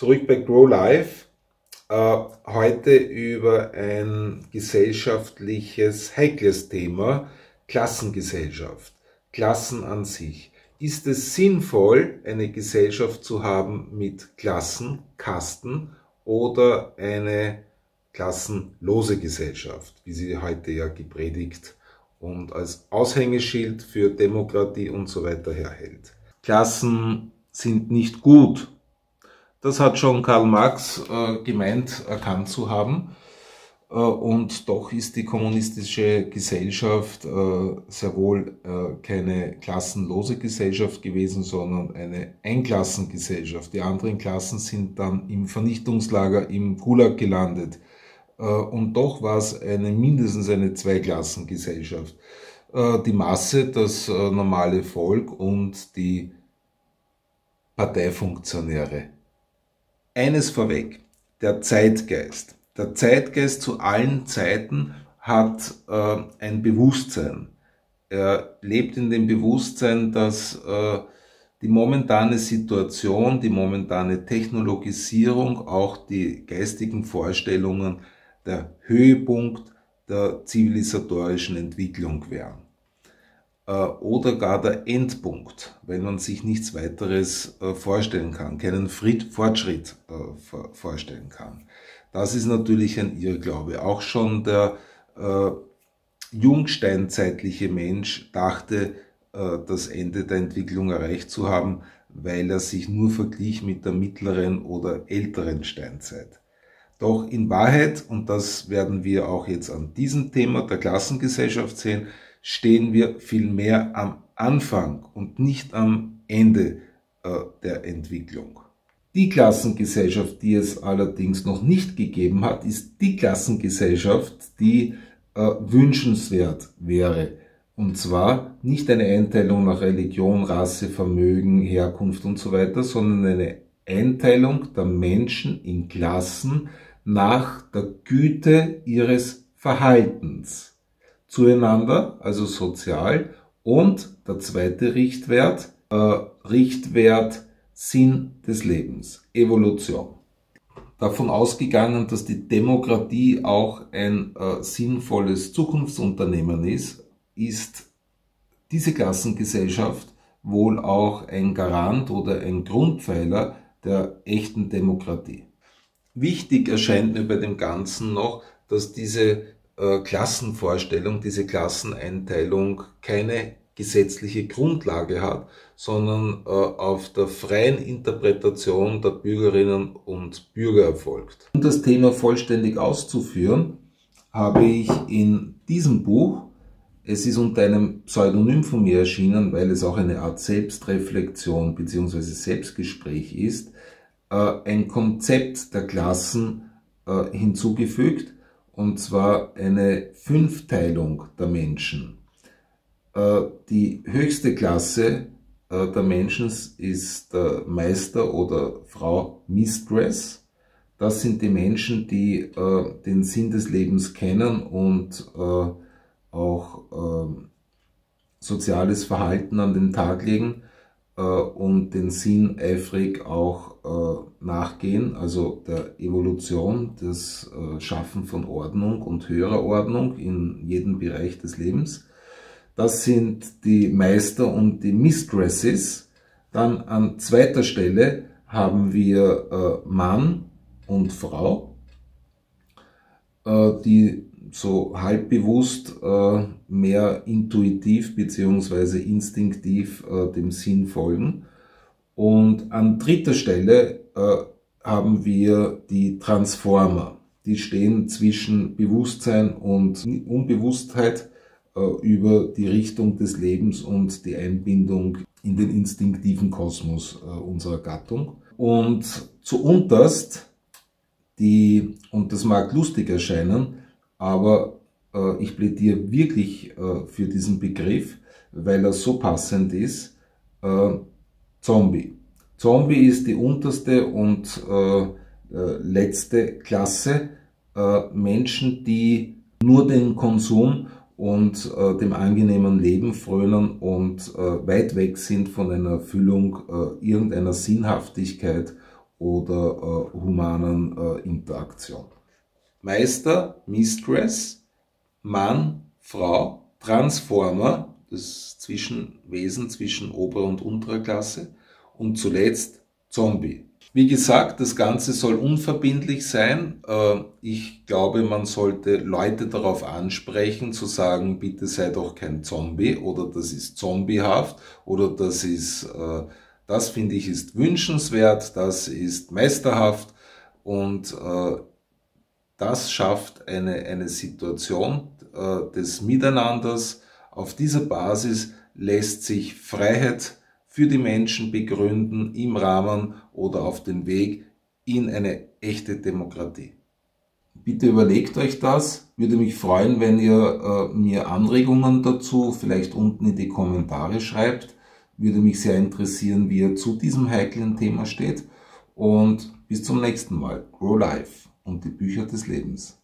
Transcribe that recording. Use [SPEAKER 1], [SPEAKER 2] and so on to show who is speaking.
[SPEAKER 1] Zurück bei Grow Life. Heute über ein gesellschaftliches, heikles Thema, Klassengesellschaft, Klassen an sich. Ist es sinnvoll, eine Gesellschaft zu haben mit Klassen, Kasten oder eine klassenlose Gesellschaft, wie sie heute ja gepredigt und als Aushängeschild für Demokratie und so weiter herhält? Klassen sind nicht gut. Das hat schon Karl Marx gemeint, erkannt zu haben. Und doch ist die kommunistische Gesellschaft sehr wohl keine klassenlose Gesellschaft gewesen, sondern eine Einklassengesellschaft. Die anderen Klassen sind dann im Vernichtungslager, im Gulag gelandet. Und doch war es mindestens eine Zweiklassengesellschaft. Die Masse, das normale Volk und die Parteifunktionäre. Eines vorweg, der Zeitgeist. Der Zeitgeist zu allen Zeiten hat ein Bewusstsein. Er lebt in dem Bewusstsein, dass die momentane Situation, die momentane Technologisierung, auch die geistigen Vorstellungen der Höhepunkt der zivilisatorischen Entwicklung wären. Oder gar der Endpunkt, wenn man sich nichts weiteres vorstellen kann, keinen Fortschritt vorstellen kann. Das ist natürlich ein Irrglaube. Auch schon der jungsteinzeitliche Mensch dachte, das Ende der Entwicklung erreicht zu haben, weil er sich nur verglich mit der mittleren oder älteren Steinzeit. Doch in Wahrheit, und das werden wir auch jetzt an diesem Thema der Klassengesellschaft sehen, stehen wir vielmehr am Anfang und nicht am Ende der Entwicklung. Die Klassengesellschaft, die es allerdings noch nicht gegeben hat, ist die Klassengesellschaft, die wünschenswert wäre. Und zwar nicht eine Einteilung nach Religion, Rasse, Vermögen, Herkunft und so weiter, sondern eine Einteilung der Menschen in Klassen nach der Güte ihres Verhaltens zueinander, also sozial, und der zweite Richtwert, Sinn des Lebens, Evolution. Davon ausgegangen, dass die Demokratie auch ein sinnvolles Zukunftsunternehmen ist diese Klassengesellschaft wohl auch ein Garant oder ein Grundpfeiler der echten Demokratie. Wichtig erscheint mir bei dem Ganzen noch, dass diese Klassenvorstellung, diese Klasseneinteilung keine gesetzliche Grundlage hat, sondern auf der freien Interpretation der Bürgerinnen und Bürger erfolgt. Um das Thema vollständig auszuführen, habe ich in diesem Buch, es ist unter einem Pseudonym von mir erschienen, weil es auch eine Art Selbstreflexion bzw. Selbstgespräch ist, ein Konzept der Klassen hinzugefügt, und zwar eine Fünfteilung der Menschen. Die höchste Klasse der Menschen ist der Meister oder Frau Mistress. Das sind die Menschen, die den Sinn des Lebens kennen und auch soziales Verhalten an den Tag legen und den Sinn eifrig auch nachgehen, also der Evolution, das Schaffen von Ordnung und höherer Ordnung in jedem Bereich des Lebens. Das sind die Meister und die Mistresses. Dann an zweiter Stelle haben wir Mann und Frau, die so halbbewusst mehr intuitiv bzw. instinktiv dem Sinn folgen. Und an dritter Stelle haben wir die Transformer. Die stehen zwischen Bewusstsein und Unbewusstheit über die Richtung des Lebens und die Einbindung in den instinktiven Kosmos unserer Gattung. Und zuunterst und das mag lustig erscheinen, aber ich plädiere wirklich für diesen Begriff, weil er so passend ist, Zombie. Zombie ist die unterste und letzte Klasse, Menschen, die nur den Konsum und dem angenehmen Leben frönen und weit weg sind von einer Erfüllung irgendeiner Sinnhaftigkeit oder humanen Interaktion. Meister, Mistress, Mann, Frau, Transformer, das Zwischenwesen zwischen Ober- und unterer Klasse, und zuletzt Zombie. Wie gesagt, das Ganze soll unverbindlich sein. Ich glaube, man sollte Leute darauf ansprechen, zu sagen, bitte sei doch kein Zombie oder das ist zombiehaft oder das finde ich ist wünschenswert, das ist meisterhaft und das schafft eine Situation des Miteinanders. Auf dieser Basis lässt sich Freiheit für die Menschen begründen im Rahmen oder auf dem Weg in eine echte Demokratie. Bitte überlegt euch das. Würde mich freuen, wenn ihr mir Anregungen dazu vielleicht unten in die Kommentare schreibt. Würde mich sehr interessieren, wie ihr zu diesem heiklen Thema steht. Und bis zum nächsten Mal. Grow Life und die Bücher des Lebens.